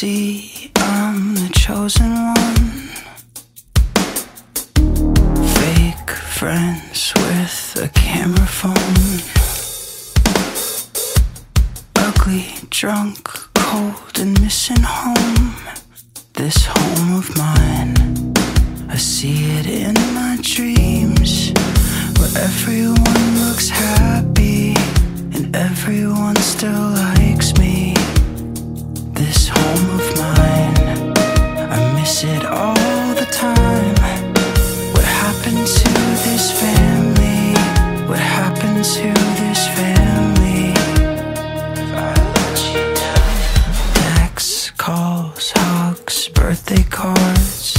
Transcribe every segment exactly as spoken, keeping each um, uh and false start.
see I'm the chosen one. Fake friends with a camera phone. Ugly, drunk, cold, and missing home. This home of mine, I see it in my dreams, where everyone looks happy and everyone still likes me. This home of mine, I miss it all the time. What happened to this family? What happened to this family? I let you down. Texts, calls, hugs, birthday cards.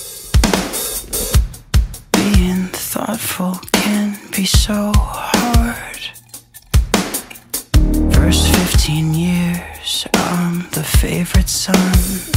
Being thoughtful can be so hard. First fifteen years, I'm the favorite son.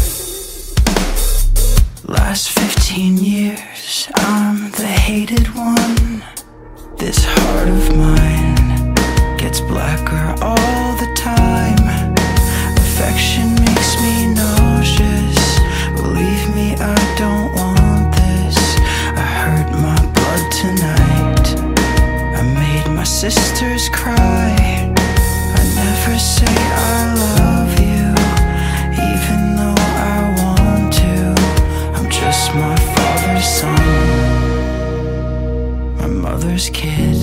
Last fifteen years, I'm the hated one. This heart of mine gets blacker all the time. Affection makes me nauseous. Believe me, I don't want this. I hurt my blood tonight. I made my sisters cry. I never say I love you, even though I want to. I'm just my father's son, my mother's kid,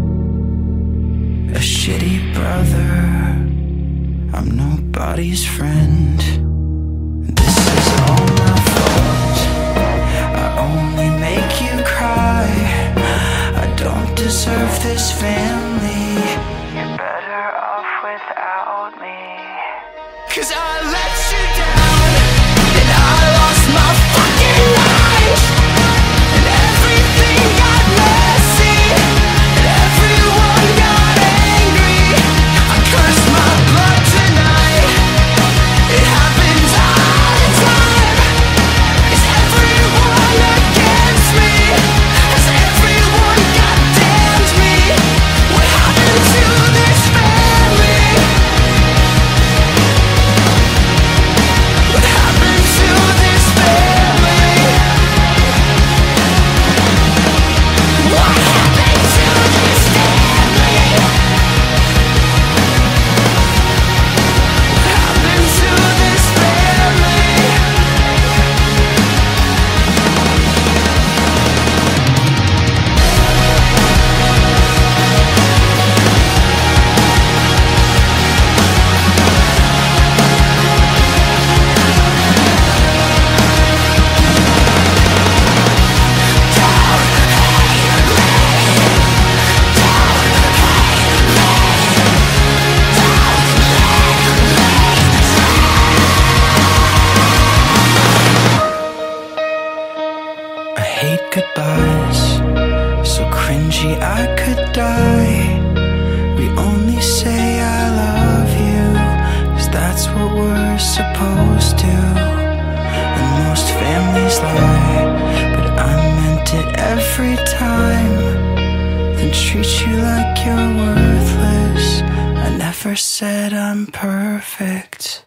a shitty brother. I'm nobody's friend. This is all my fault. I only make you cry. I don't deserve this family. You're better off without me. 'Cause I let you down, and I lost my fucking mind, and everything got messy, and everyone got angry. I cursed my blood tonight. It happens all the time. Is everyone against me? Has everyone goddamned me? What happened to this family? What happened to this family? What happened to this family? What happened to this family? I hate goodbyes, so cringy I could die. We only say I love you, 'cause that's what we're supposed to. And most families lie, but I meant it every time. Then treat you like you're worthless. I never said I'm perfect.